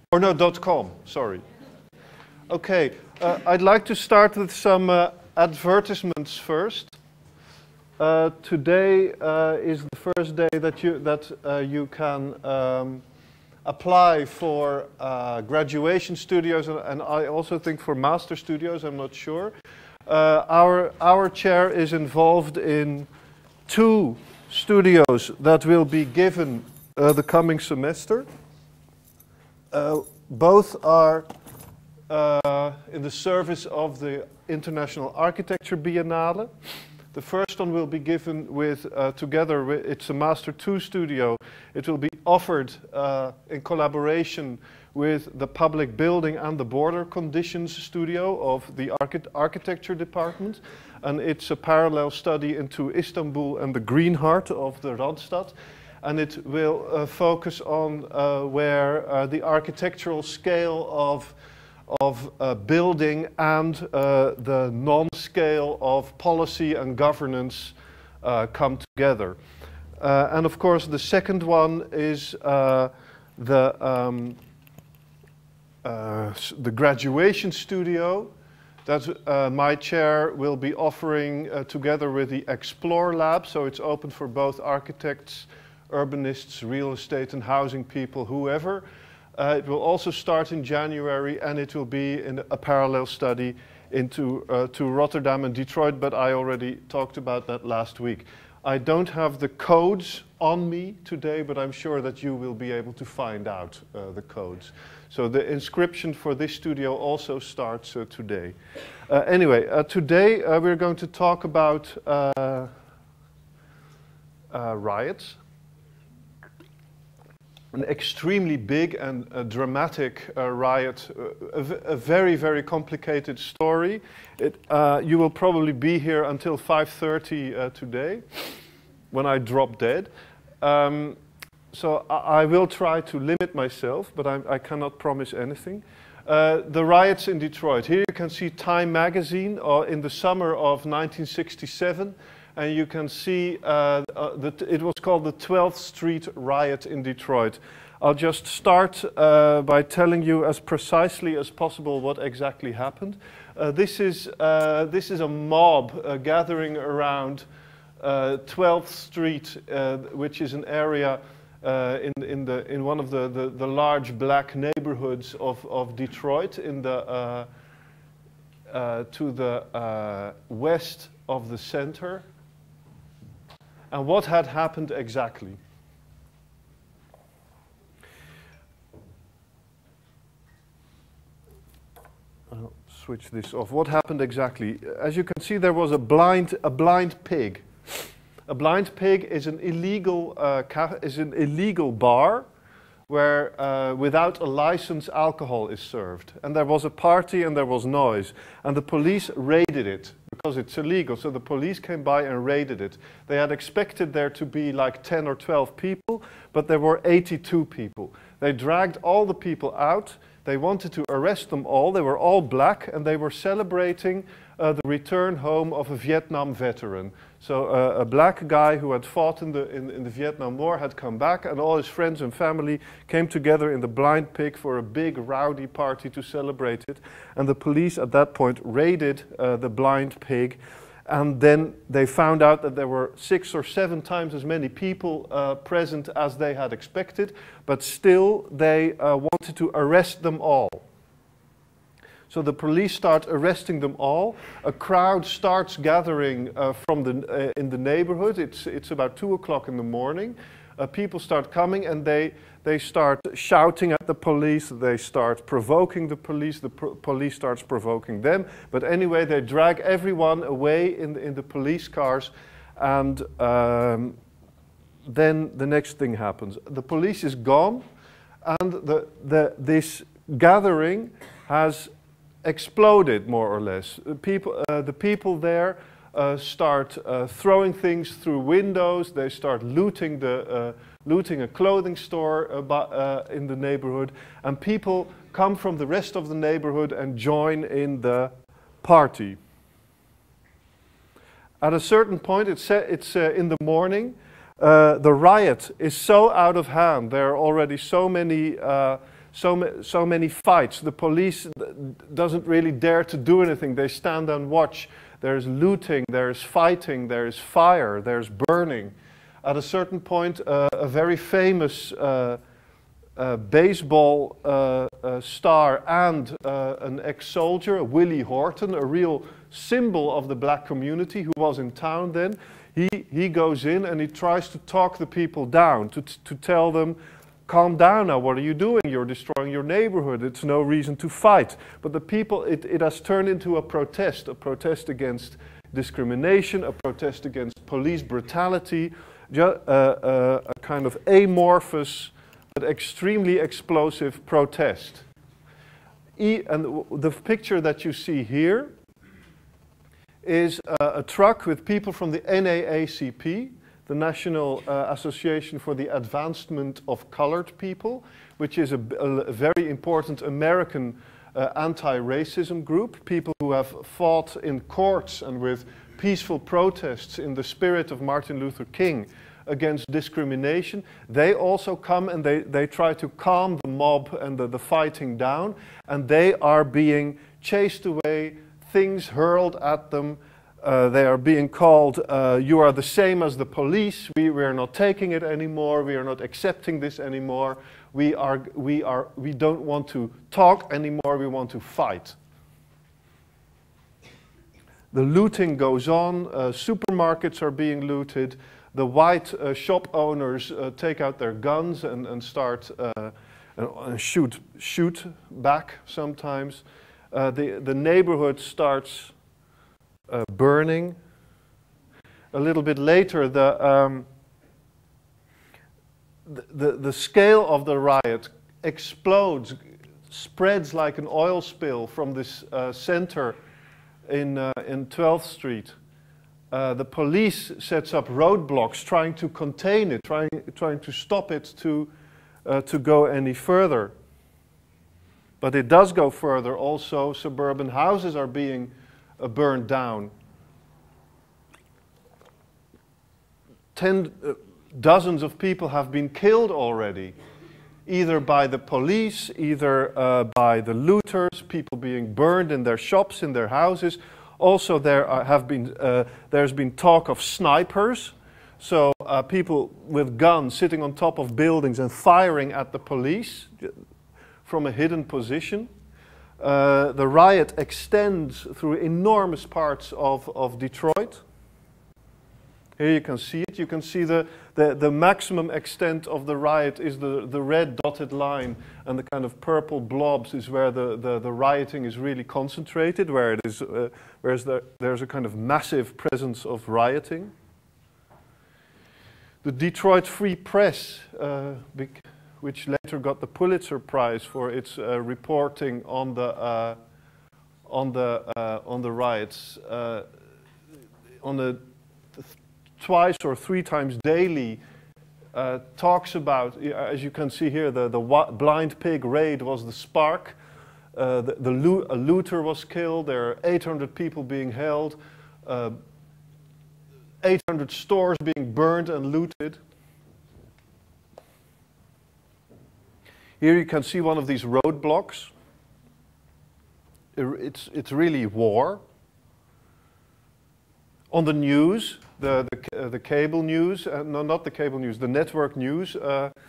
Or no, .com, sorry. Okay, I'd like to start with some advertisements first. Today is the first day that you can apply for graduation studios, and I also think for master studios, I'm not sure. Our chair is involved in 2 studios that will be given the coming semester. Both are in the service of the International Architecture Biennale. The first one will be given with, together with, it's a Master 2 studio. It will be offered in collaboration with the Public Building and the Border Conditions studio of the Architecture Department. And it's a parallel study into Istanbul and the Green Heart of the Randstad. And it will focus on where the architectural scale of building and the non-scale of policy and governance come together. And of course the second one is the graduation studio that my chair will be offering together with the Explore Lab. So it's open for both architects, urbanists, real estate and housing people, whoever. It will also start in January, and it will be in a parallel study into to Rotterdam and Detroit, but I already talked about that last week. I don't have the codes on me today, but I'm sure that you will be able to find out the codes. So the inscription for this studio also starts today. Anyway, today we're going to talk about riots. An extremely big and dramatic riot, a very, very complicated story. You will probably be here until 5:30 today, when I drop dead. So I will try to limit myself, but I cannot promise anything. The riots in Detroit. Here you can see Time magazine in the summer of 1967. And you can see it was called the 12th Street Riot in Detroit. I'll just start by telling you as precisely as possible what exactly happened. This is a mob gathering around 12th Street, which is an area in one of the large black neighborhoods of Detroit, in the to the west of the center. And what had happened exactly? I'll switch this off. What happened exactly? As you can see, there was a blind pig. A blind pig is an illegal bar where without a license alcohol is served. And there was a party and there was noise. And the police raided it because it's illegal. So the police came by and raided it. They had expected there to be like 10 or 12 people, but there were 82 people. They dragged all the people out. They wanted to arrest them all. They were all black and they were celebrating the return home of a Vietnam veteran. So a black guy who had fought in the Vietnam War had come back, and all his friends and family came together in the Blind Pig for a big rowdy party to celebrate it. And the police at that point raided the Blind Pig, and then they found out that there were 6 or 7 times as many people present as they had expected, but still they wanted to arrest them all. So the police start arresting them all. A crowd starts gathering in the neighborhood. It's about 2 o'clock in the morning. People start coming and they start shouting at the police. They start provoking the police. The police starts provoking them. But anyway, they drag everyone away in the police cars. And then the next thing happens. The police is gone, and this gathering has exploded, more or less. The people there start throwing things through windows. They start looting a clothing store in the neighborhood, and people come from the rest of the neighborhood and join in the party. At a certain point, it's in the morning. The riot is so out of hand. There are already so many so many fights. The police doesn't really dare to do anything. They stand and watch. There's looting, there's fighting, there's fire, there's burning. At a certain point, a very famous baseball star and an ex-soldier, Willie Horton, a real symbol of the black community who was in town then, he goes in and he tries to talk the people down, to tell them, calm down now, what are you doing? You're destroying your neighborhood, it's no reason to fight. But the people, it has turned into a protest against discrimination, a protest against police brutality, a kind of amorphous but extremely explosive protest. And the picture that you see here is a truck with people from the NAACP, the National Association for the Advancement of Colored People, which is a very important American anti-racism group, people who have fought in courts and with peaceful protests in the spirit of Martin Luther King against discrimination. They also come and they try to calm the mob and the fighting down, and they are being chased away, things hurled at them. They are being called, you are the same as the police, we are not taking it anymore, we are not accepting this anymore, we don't want to talk anymore, we want to fight. The looting goes on, supermarkets are being looted, the white shop owners take out their guns and start and shoot back sometimes. The neighborhood starts burning. A little bit later, the scale of the riot explodes, spreads like an oil spill from this center in 12th Street. The police sets up roadblocks trying to contain it, trying to stop it to go any further. But it does go further. Also, suburban houses are being burned down. Dozens of people have been killed already, either by the police, either by the looters, people being burned in their shops, in their houses. Also, there's been talk of snipers, so people with guns sitting on top of buildings and firing at the police from a hidden position. The riot extends through enormous parts of Detroit. Here you can see it. You can see the maximum extent of the riot is the red dotted line, and the kind of purple blobs is where the rioting is really concentrated, where it is, there's a kind of massive presence of rioting. The Detroit Free Press, which later got the Pulitzer Prize for its reporting on the riots, twice or three times daily, talks about, as you can see here, the Blind Pig raid was the spark. A looter was killed. There are 800 people being held, 800 stores being burned and looted. Here you can see one of these roadblocks. It's really war. On the news, the cable news, no, not the cable news, the network news,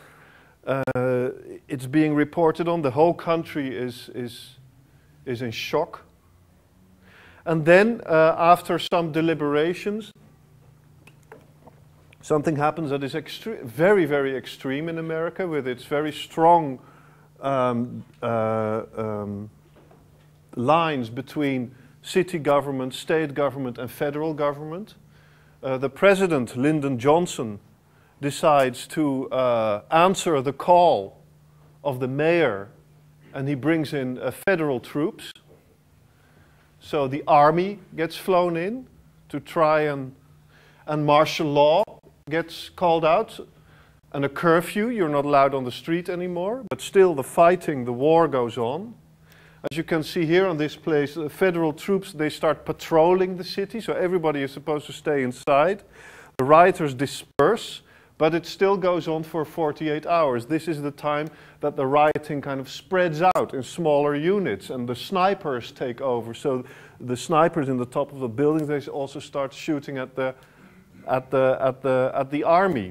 it's being reported on. The whole country is in shock. And then, after some deliberations, something happens that is very, very extreme in America, with its very strong lines between city government, state government, and federal government. The president, Lyndon Johnson, decides to answer the call of the mayor, and he brings in federal troops. So the army gets flown in to try and martial law gets called out, and a curfew. You're not allowed on the street anymore, but still the fighting, the war goes on. As you can see here on this place, the federal troops, they start patrolling the city, so everybody is supposed to stay inside. The rioters disperse, But it still goes on for 48 hours. This is the time that the rioting kind of spreads out in smaller units, and the snipers take over. So the snipers in the top of the buildings, they also start shooting at the army.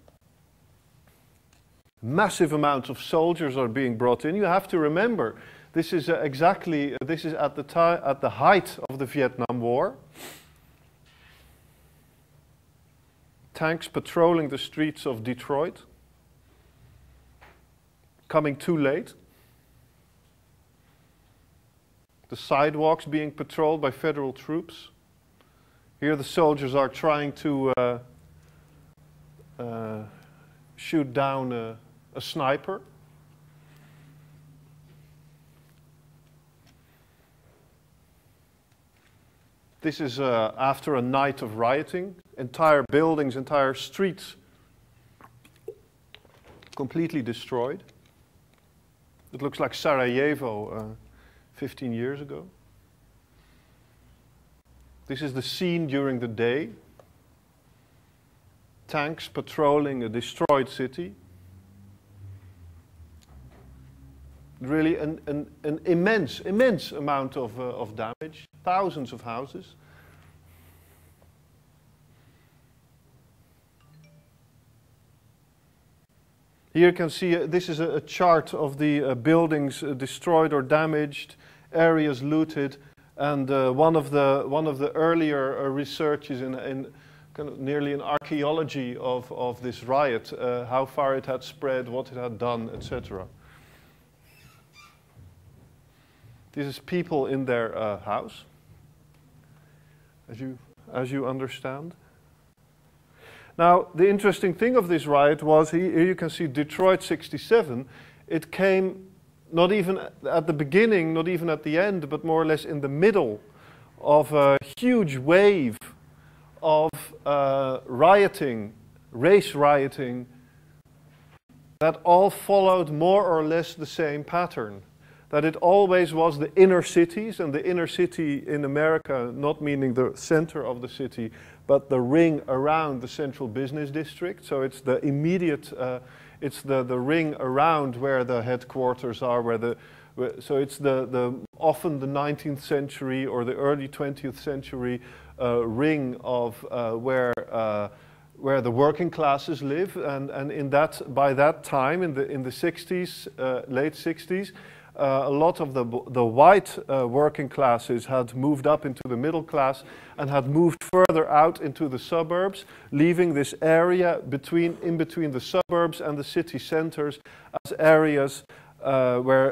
Massive amounts of soldiers are being brought in. You have to remember, this is at the height of the Vietnam War. Tanks patrolling the streets of Detroit, coming too late. The sidewalks being patrolled by federal troops. Here the soldiers are trying to shoot down a sniper. This is after a night of rioting. Entire buildings, entire streets completely destroyed. It looks like Sarajevo 15 years ago. This is the scene during the day. Tanks patrolling a destroyed city. Really an immense amount of damage. Thousands of houses. Here you can see, this is a chart of the buildings destroyed or damaged, areas looted, and one of the earlier researches in kind of nearly an archaeology of this riot, how far it had spread, what it had done, etc. This is people in their house, as you understand. Now, the interesting thing of this riot was, here you can see Detroit 67. It came not even at the beginning, not even at the end, but more or less in the middle of a huge wave of rioting, race rioting, that all followed more or less the same pattern. That it always was the inner cities, and the inner city in America, not meaning the center of the city, but the ring around the central business district. So it's the immediate, it's the ring around where the headquarters are, so it's often the 19th century or the early 20th century ring of where the working classes live, and by that time in the 60s, late 60s. A lot of the white working classes had moved up into the middle class and had moved further out into the suburbs, leaving this area in between the suburbs and the city centers as areas where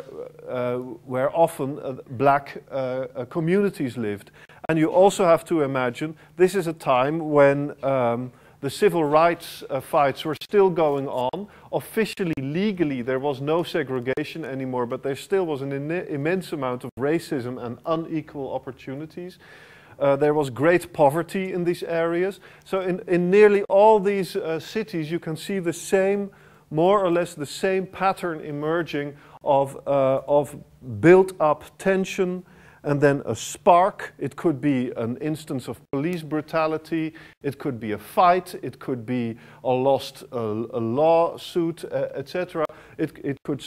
often black communities lived. And you also have to imagine this is a time when the civil rights fights were still going on. Officially, legally, there was no segregation anymore, but there still was an immense amount of racism and unequal opportunities. There was great poverty in these areas. So in nearly all these cities, you can see the same, more or less the same pattern emerging of built-up tension, and then a spark. It could be an instance of police brutality, it could be a fight, it could be a lawsuit, etc. It could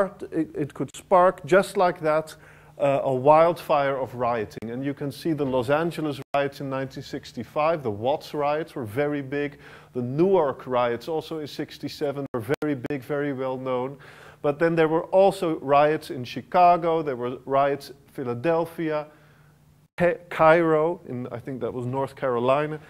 spark just like that a wildfire of rioting. And you can see the Los Angeles riots in 1965, the Watts riots were very big, the Newark riots also in 67 were very big, very well known. But then there were also riots in Chicago, there were riots in Philadelphia, Cairo, I think that was North Carolina.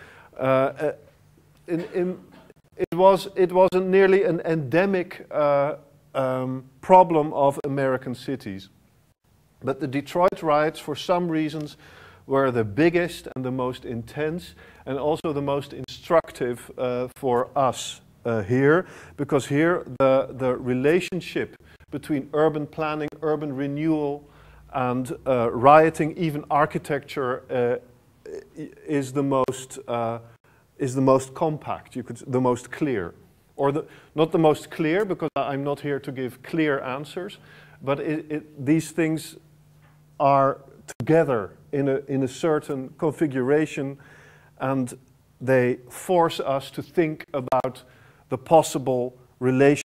It was nearly an endemic problem of American cities. But the Detroit riots, for some reasons, were the biggest and the most intense, and also the most instructive for us here, because here the relationship between urban planning, urban renewal, and rioting, even architecture, is the most compact. The most clear, or not the most clear, because I'm not here to give clear answers, but these things are together in a certain configuration, and they force us to think about the possible relation